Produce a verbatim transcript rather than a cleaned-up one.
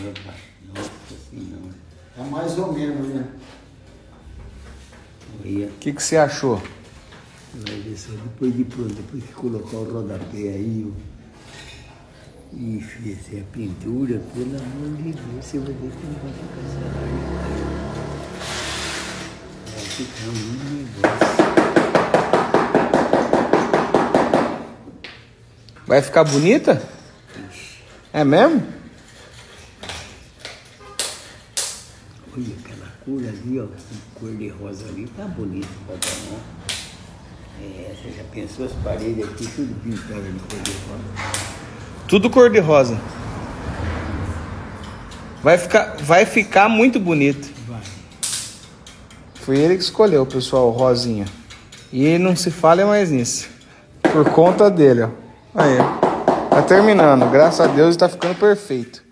Nossa senhora. Tá mais ou menos, né? O que, que você achou? Vai ver só depois de pronto, depois que colocar o rodapé aí e fizer a pintura, pelo amor de Deus, você vai ver que não vai ficar essa Vai ficar um negócio. Vai ficar bonita? Ixi. É mesmo? Olha aquela cor ali, ó, cor de rosa ali, tá bonito pra dar. É, você já pensou as paredes aqui, tudo pintado de cor de rosa? Tudo cor de rosa. Vai ficar, vai ficar muito bonito. Vai. Foi ele que escolheu, pessoal, o rosinha. E não se fale mais nisso. Por conta dele, ó. Aí, ó. Tá terminando. Graças a Deus tá ficando perfeito.